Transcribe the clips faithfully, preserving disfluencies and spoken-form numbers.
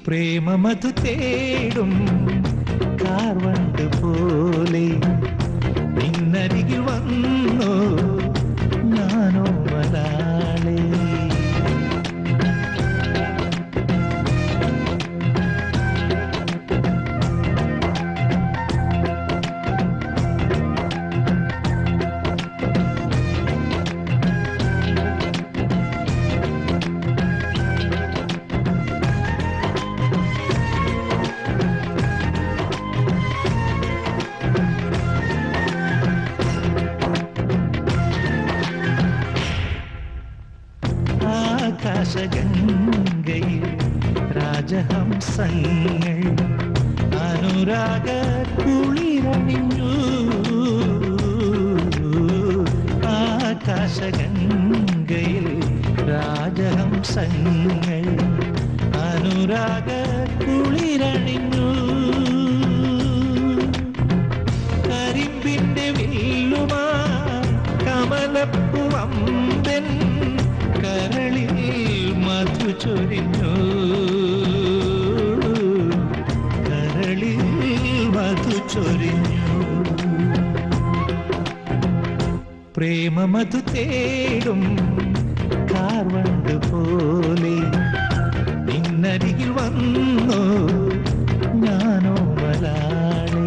പ്രേമമധു തേടും കാർവണ്ട് പോലെ നിന്നരികിൽ വന്നു ഞാനോ മലാളേ. ആകാശഗംഗയിൽ രാജഹംസങ്ങൾ അനുരാഗ കുളിരണിഞ്ഞു. ആകാശഗംഗയിൽ രാജഹംസങ്ങൾ അനുരാഗ കുളിരണിഞ്ഞു. കരിമ്പിന്റെ വില്ലുമാ കമലപ്പൂവമ്പൻ കരളിൽ മധു ചൊരിഞ്ഞു. കരളിൽ മധു ചൊരിഞ്ഞു. പ്രേമമധു തേടും കാർവണ്ട് പോലെ നിന്നരികിൽ വന്നു ഞാനോ മലാളേ.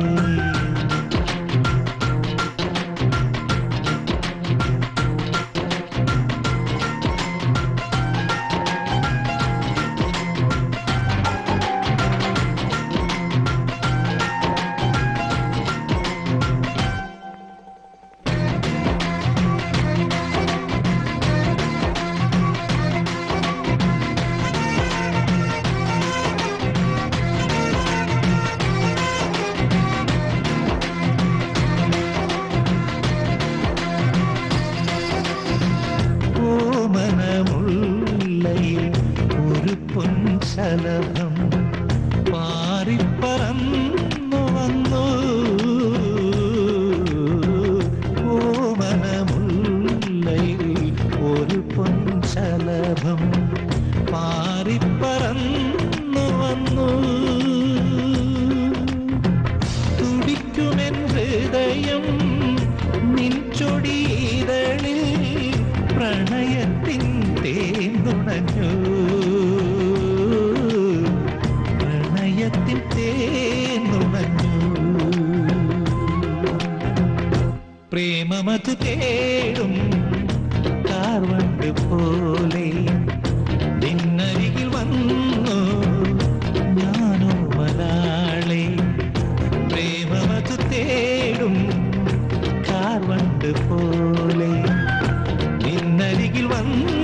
ഒരു പൊൻശലഭം പാറിപ്പറന്നു വന്നു. ഓമനമുല്ലയിൽ ഒരു പൊൻശലഭം പാറിപ്പറന്നു വന്നു. തുടിക്കുമെൻ ഹൃദയം നിൻ ചൊടിയിതളിൽ പ്രണയത്തിൻ തേന്നുണഞ്ഞു. പ്രണയത്തിൻ തേന്നുണഞ്ഞു. പ്രേമമധു തേടും കാർവണ്ട് പോലെ നിന്നരികിൽ വന്നു ഞാനോ മലാളേ. പ്രേമമധു തേടും കാർവണ്ട് പോലെ നിന്നരികിൽ വന്നു